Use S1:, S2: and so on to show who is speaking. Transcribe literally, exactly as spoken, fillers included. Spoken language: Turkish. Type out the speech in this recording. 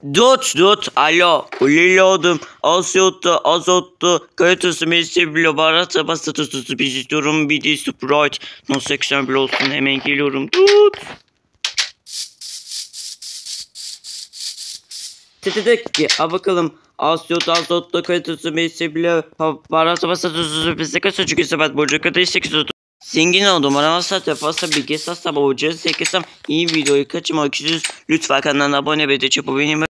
S1: Dut dut alo ulilodum azottu azottu kalitesi mesibilo baharatı bastı tutusu bir istiyorum bir de Sprite no seksen bir olsun hemen geliyorum dut. Dedik ki a bakalım azottu azottu kalitesi mesibilo baharatı bastı tutusu bir seksen çünkü sebat borcu kadar sekiz zengin oldum. Bana WhatsApp fazla bilgi sasla boğacağı sekizsem iyi videoyu kaçırmak için lütfen kanalına abone ve de çabuk benim